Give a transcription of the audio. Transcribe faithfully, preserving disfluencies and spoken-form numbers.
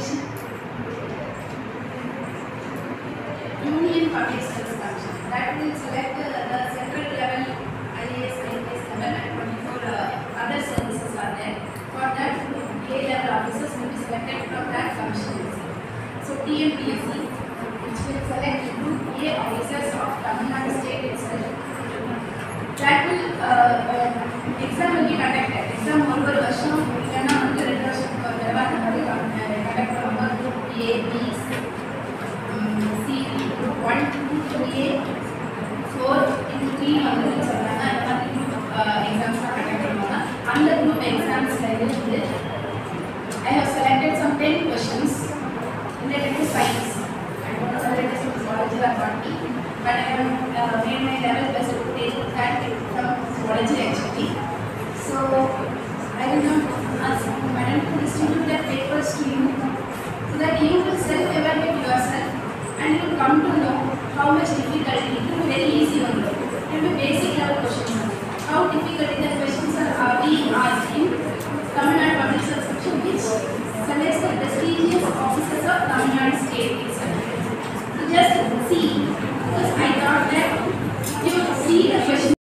Commission, Union Public Service Commission, that will select uh, the central level I A S, I P S level and twenty-four uh, other services are there. For that, A level officers will be selected from that commission. So T N P S C, which will select Group A officers of Tamil Nadu state itself. That will uh, uh, exam will be conducted. Exam one per version, ilana vandu rendu version varava conduct பண்ணுவாங்க. Group A, B, C, Group one, two, three, four, into three வந்து சொல்றாங்க. அந்த மாதிரி group exams conduct பண்ணுவாங்க. அந்த group exams ல இருந்து I have selected some ten questions related to science. I don't know whether it is zoology or botany, but I have uh, made my level best to take that from zoology actually. So I will now ask Madam to distribute the papers to you so that you will self-evaluate yourself and you will come to know how much difficulty. It will be very easy one. It will be basic level questions. How difficult is the question?